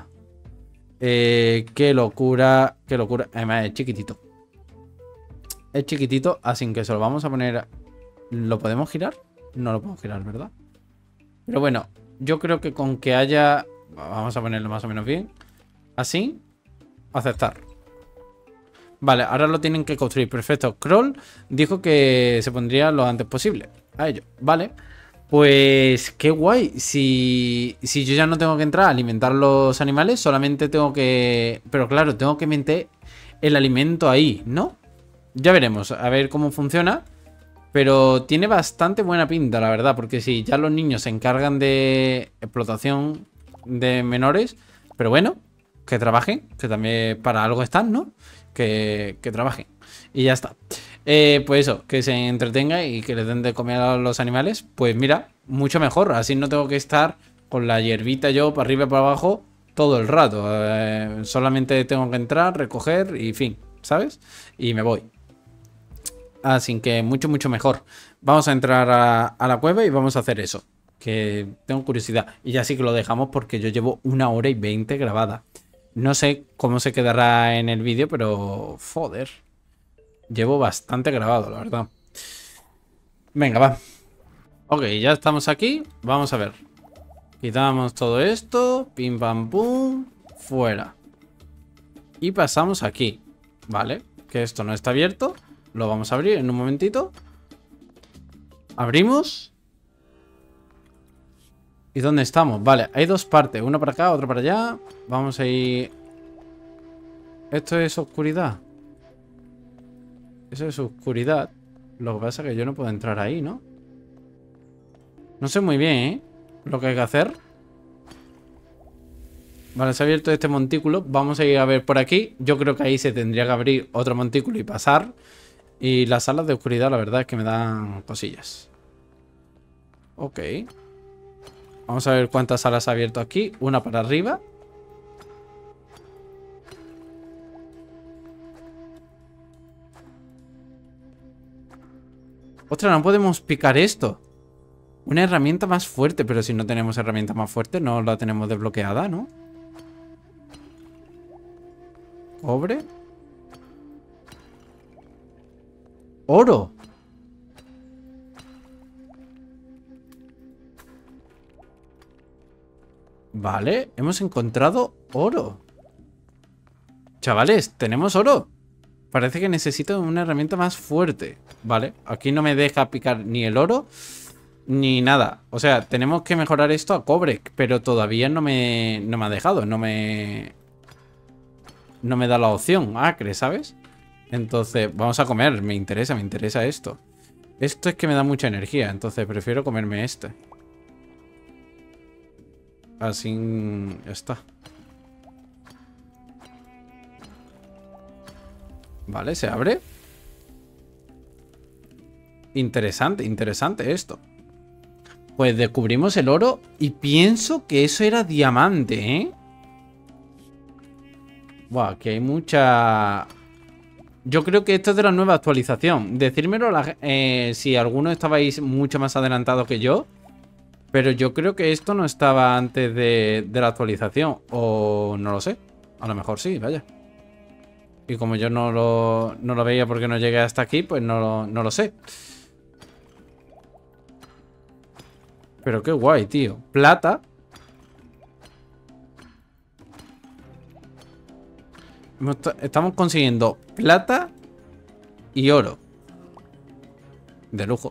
Qué locura, qué locura. Además es chiquitito. Es chiquitito, así que se lo vamos a poner... ¿Lo podemos girar? No lo podemos girar, ¿verdad? Pero bueno, yo creo que con que haya... Vamos a ponerlo más o menos bien. Así. Aceptar. Vale, ahora lo tienen que construir. Perfecto. Kroll dijo que se pondría lo antes posible a ello. Vale. Pues qué guay. Si yo ya no tengo que entrar a alimentar los animales, solamente tengo que... Pero claro, tengo que meter el alimento ahí, ¿no? Ya veremos, a ver cómo funciona. Pero tiene bastante buena pinta, la verdad. Porque si ya los niños se encargan de explotación de menores. Pero bueno, que trabajen. Que también para algo están, ¿no? Que trabajen. Y ya está. Pues eso, que se entretenga y que les den de comer a los animales. Pues mira, mucho mejor. Así no tengo que estar con la hierbita yo para arriba y para abajo todo el rato. Solamente tengo que entrar, recoger y fin, ¿sabes? Y me voy. Así que mucho mejor. Vamos a entrar a la cueva y vamos a hacer eso. Que tengo curiosidad. Y ya sí que lo dejamos porque yo llevo 1 hora y 20 grabada. No sé cómo se quedará en el vídeo, pero joder. Llevo bastante grabado, la verdad. Venga, va. Ok, ya estamos aquí. Vamos a ver. Quitamos todo esto. Pim, pam, pum. Fuera. Y pasamos aquí. Vale. Que esto no está abierto. Lo vamos a abrir en un momentito. Abrimos. ¿Y dónde estamos? Vale, hay dos partes. Una para acá, otra para allá. Vamos a ir... Esto es oscuridad. Eso es oscuridad. Lo que pasa es que yo no puedo entrar ahí, ¿no? No sé muy bien, ¿eh? Lo que hay que hacer. Vale, se ha abierto este montículo. Vamos a ir a ver por aquí. Yo creo que ahí se tendría que abrir otro montículo y pasar. Y las salas de oscuridad, la verdad es que me dan cosillas. Ok. Vamos a ver cuántas salas ha abierto aquí. Una para arriba. Ostras, no podemos picar esto. Una herramienta más fuerte. Pero si no tenemos herramienta más fuerte, no la tenemos desbloqueada, ¿no? Cobre. Oro. Vale, hemos encontrado oro. Chavales, tenemos oro. Parece que necesito una herramienta más fuerte. Vale, aquí no me deja picar ni el oro ni nada. O sea, tenemos que mejorar esto a cobre. Pero todavía no me ha dejado. No me da la opción acre, ¿sabes? Entonces, vamos a comer. Me interesa esto. Esto es que me da mucha energía. Entonces prefiero comerme este. Así ya está. Vale, se abre. Interesante esto. Pues descubrimos el oro y pienso que eso era diamante, ¿eh? Buah, que hay mucha... Yo creo que esto es de la nueva actualización. Decírmelo si alguno estabais mucho más adelantado que yo. Pero yo creo que esto no estaba antes de la actualización. O no lo sé. A lo mejor sí, vaya. Y como yo no lo veía porque no llegué hasta aquí, pues no lo sé. Pero qué guay, tío. Plata. Estamos consiguiendo plata y oro. De lujo.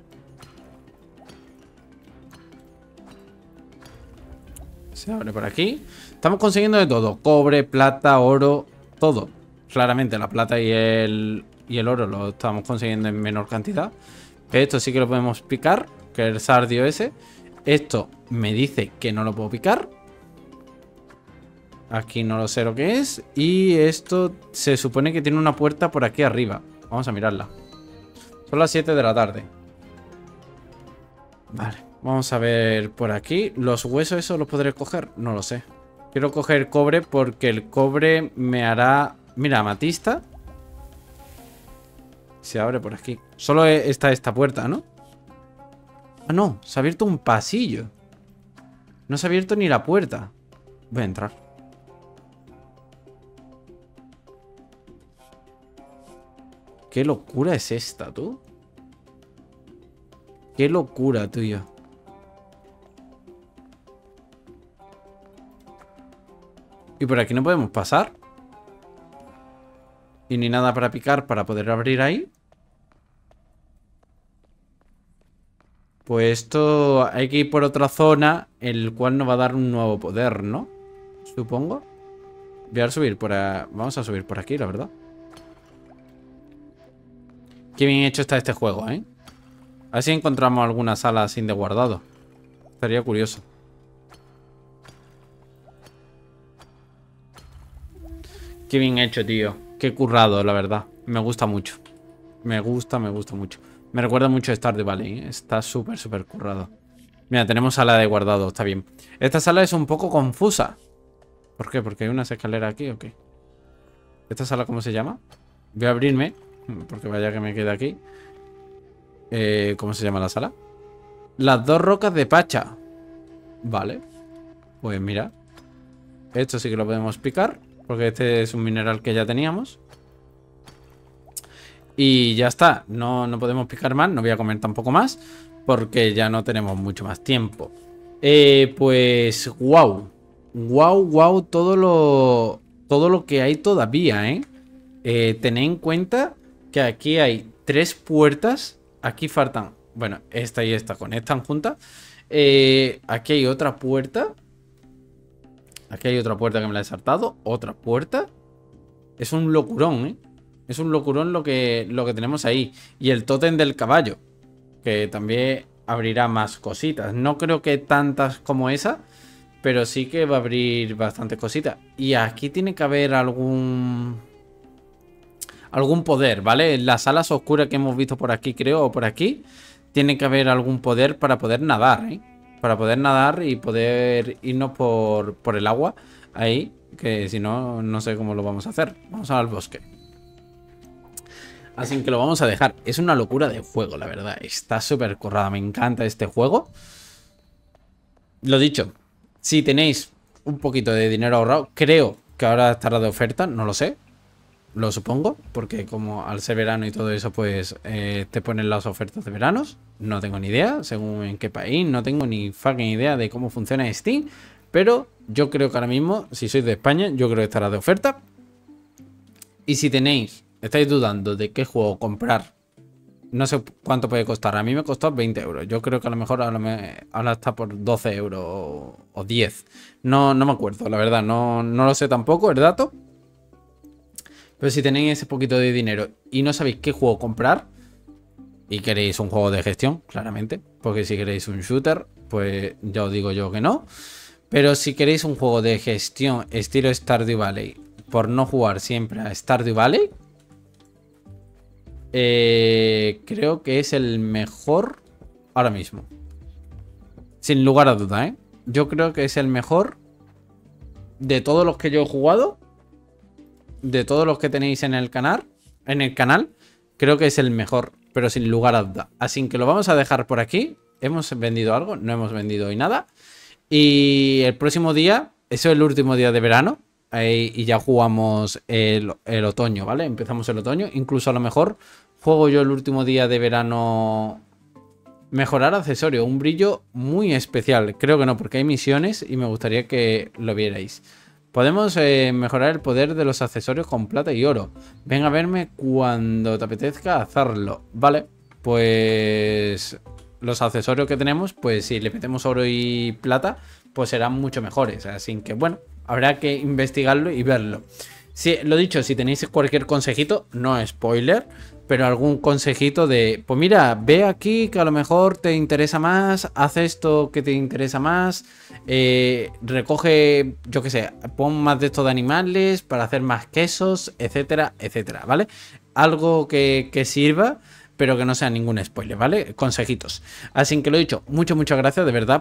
Se abre por aquí. Estamos consiguiendo de todo. Cobre, plata, oro, todo. Claramente la plata y el oro lo estamos consiguiendo en menor cantidad. Esto sí que lo podemos picar, que es el sardio ese. Esto me dice que no lo puedo picar. Aquí no lo sé lo que es. Y esto se supone que tiene una puerta por aquí arriba. Vamos a mirarla. Son las 7 de la tarde. Vale, vamos a ver por aquí. ¿Los huesos esos los podré coger? No lo sé. Quiero coger cobre porque el cobre me hará... Mira, amatista. Se abre por aquí. Solo está esta puerta, ¿no? Ah, no. Se ha abierto un pasillo. No se ha abierto ni la puerta. Voy a entrar. ¿Qué locura es esta, tú? Qué locura, tío. ¿Y por aquí no podemos pasar? Y ni nada para picar para poder abrir ahí. Pues esto hay que ir por otra zona, el cual nos va a dar un nuevo poder, ¿no? Supongo. Voy a subir por aquí. Vamos a subir por aquí, la verdad. Qué bien hecho está este juego, ¿eh? A ver si encontramos alguna sala sin de guardado. Estaría curioso. Qué bien hecho, tío. Qué currado, la verdad. Me gusta mucho. Me gusta mucho. Me recuerda mucho a Stardew Valley, ¿eh? Está súper currado. Mira, tenemos sala de guardado, está bien. Esta sala es un poco confusa. ¿Por qué? ¿Porque hay unas escaleras aquí o qué? ¿Esta sala cómo se llama? Voy a abrirme, porque vaya que me quede aquí. ¿Cómo se llama la sala? Las dos rocas de Pacha. Vale. Pues mira. Esto sí que lo podemos picar. Porque este es un mineral que ya teníamos. Y ya está. No podemos picar más. No voy a comer tampoco más. Porque ya no tenemos mucho más tiempo. Pues wow. Wow. Todo lo que hay todavía, ¿eh? Tened en cuenta que aquí hay 3 puertas. Aquí faltan. Bueno, esta y esta conectan juntas. Aquí hay otra puerta. Aquí hay otra puerta que me la he saltado. Otra puerta. Es un locurón, ¿eh? Es un locurón lo que tenemos ahí. Y el tótem del caballo, que también abrirá más cositas. No creo que tantas como esa, pero sí que va a abrir bastantes cositas. Y aquí tiene que haber algún poder, ¿vale? En las salas oscuras que hemos visto por aquí, creo, o por aquí, tiene que haber algún poder para poder nadar, ¿eh? Para poder nadar y poder irnos por el agua ahí, que si no, no sé cómo lo vamos a hacer. Vamos al bosque. Así que lo vamos a dejar. Es una locura de juego, la verdad. Está súper currada. Me encanta este juego. Lo dicho, si tenéis un poquito de dinero ahorrado, creo que ahora estará de oferta, no lo sé. Lo supongo, porque como al ser verano y todo eso, pues te ponen las ofertas de veranos. No tengo ni idea, según en qué país. No tengo ni fucking idea de cómo funciona Steam. Pero yo creo que ahora mismo, si sois de España, yo creo que estará de oferta. Y si estáis dudando de qué juego comprar, no sé cuánto puede costar. A mí me costó 20 euros. Yo creo que a lo mejor ahora está por 12 euros o 10. No me acuerdo, la verdad. No lo sé tampoco, el dato. Pero si tenéis ese poquito de dinero y no sabéis qué juego comprar, y queréis un juego de gestión, claramente, porque si queréis un shooter, pues ya os digo yo que no. Pero si queréis un juego de gestión estilo Stardew Valley, por no jugar siempre a Stardew Valley, creo que es el mejor ahora mismo. Sin lugar a duda, ¿eh? Yo creo que es el mejor de todos los que yo he jugado. De todos los que tenéis en el canal, creo que es el mejor, pero sin lugar a duda. Así que lo vamos a dejar por aquí. ¿Hemos vendido algo? No hemos vendido hoy nada. Y el próximo día, eso es el último día de verano, y ya jugamos el otoño, ¿vale? Empezamos el otoño. Incluso a lo mejor juego yo el último día de verano. Mejorar accesorio, un brillo muy especial. Creo que no, porque hay misiones y me gustaría que lo vierais. Podemos mejorar el poder de los accesorios con plata y oro. Ven a verme cuando te apetezca hacerlo. Vale, pues los accesorios que tenemos, pues si le metemos oro y plata, pues serán mucho mejores. Así que bueno, habrá que investigarlo y verlo. Sí, lo dicho, si tenéis cualquier consejito, no spoiler, pero algún consejito de, pues mira, ve aquí que a lo mejor te interesa más, haz esto que te interesa más, recoge, yo qué sé, pon más de esto de animales para hacer más quesos, etcétera, etcétera, ¿vale? Algo que sirva, pero que no sea ningún spoiler, ¿vale? Consejitos. Así que lo dicho, muchas gracias, de verdad,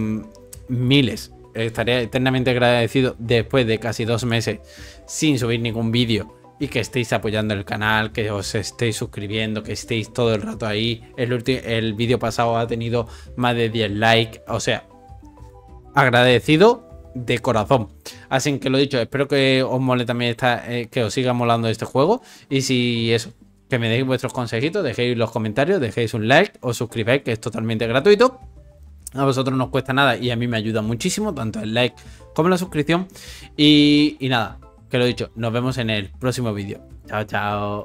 miles. Estaré eternamente agradecido después de casi 2 meses sin subir ningún vídeo y que estéis apoyando el canal, que os estéis suscribiendo, que estéis todo el rato ahí. El vídeo pasado ha tenido más de 10 likes, o sea, agradecido de corazón. Así que lo dicho, espero que os mole también que os siga molando este juego. Y si eso, que me deis vuestros consejitos, dejéis los comentarios, dejéis un like, os suscribáis, que es totalmente gratuito. A vosotros no os cuesta nada y a mí me ayuda muchísimo, tanto el like como la suscripción. Y nada, que lo dicho, nos vemos en el próximo vídeo. Chao, chao.